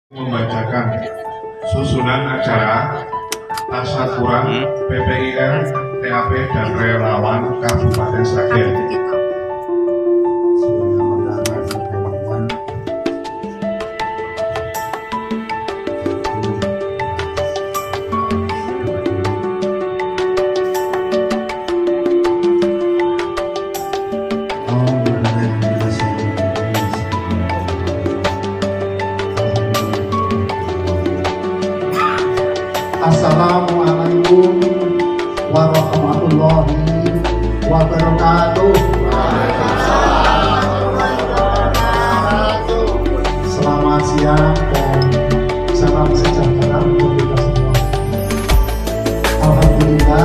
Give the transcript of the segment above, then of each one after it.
Membacakan susunan acara tasyakuran PPIR, TAP dan relawan Kabupaten Sragen. Assalamualaikum warahmatullahi wabarakatuh. Selamat siang dan salam sejahtera untuk kita semua. Alhamdulillah,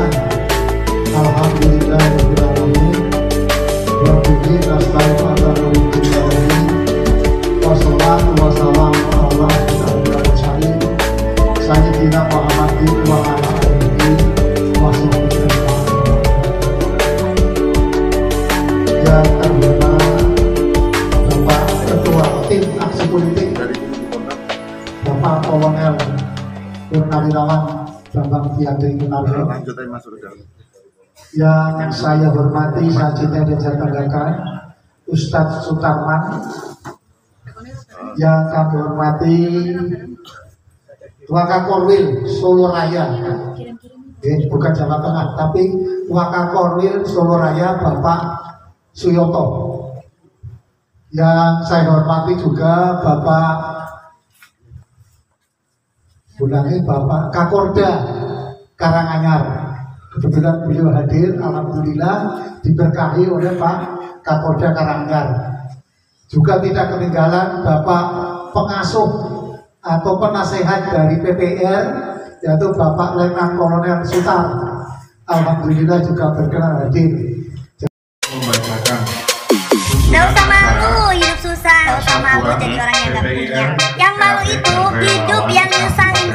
rabbil alamin. Wa bihi nasta'inu ala umuri ini. Wassalatu wassalamu ala asyrofil mursalin sayyidina Muhammadin wa ala alihi wa sahbihi. Yang terhormat Bapak Ketua Tim Aksi Politik Bapak Kolonel Purnawirawan Bambang Fiatri Kunaryo, yang saya hormati, saya cintai dan saya banggakan Ustadz Sutarman, yang kami hormati Wakakorwil Solo Raya, bukan Jawa Tengah, tapi Wakakorwil Solo Raya Bapak Suyoto. Yang saya hormati juga Bapak Bapak Kakorda Karanganyar. Kebetulan beliau hadir, alhamdulillah diberkahi oleh Pak Kakorda Karanganyar. Juga tidak ketinggalan Bapak pengasuh atau penasehat dari PPR, yaitu Bapak Letnan Kolonel Sutar. Alhamdulillah juga berkenan hadir. Membacakan Gak usah malu hidup susah, gak usah malu jadi orang yang gak punya. Yang malu itu hidup yang nyusahin